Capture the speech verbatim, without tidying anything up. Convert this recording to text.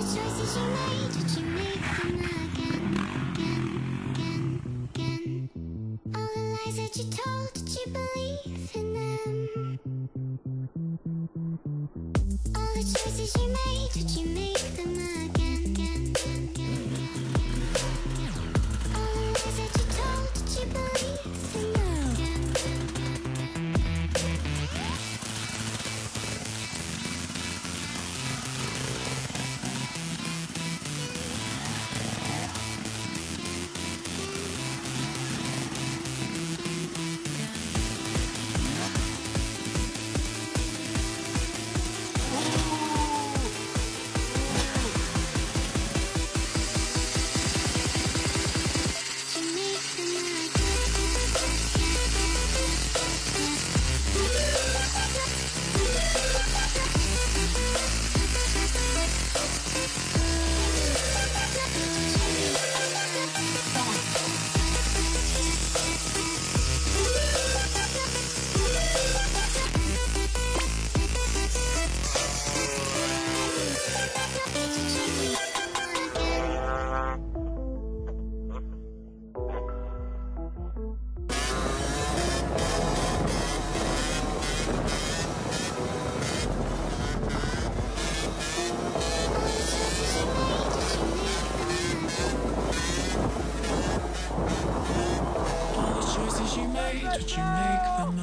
choices you made, did you make them again, again, again, again? All the lies that you told, did you believe in them? All the choices you made, did you make them again, again, again, again, again, again? All the lies that you told, did you believe in them? Again, again, again, again, again. Did you make them